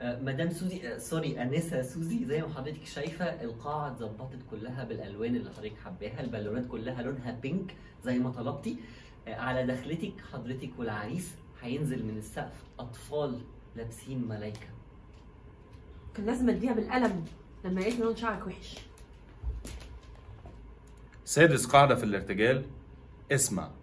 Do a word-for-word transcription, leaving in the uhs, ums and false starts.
آه، مدام سوزي، آه، سوري انسه سوزي، زي ما حضرتك شايفه القاعه اتظبطت كلها بالالوان اللي حضرتك حباها، البالونات كلها لونها بينك زي ما طلبتي. آه، على دخلتك حضرتك والعريس هينزل من السقف اطفال لابسين ملايكه. كان لازم اديها بالقلم لما قالت لي لون شعرك وحش. سادس قاعدة في الارتجال: اسمع.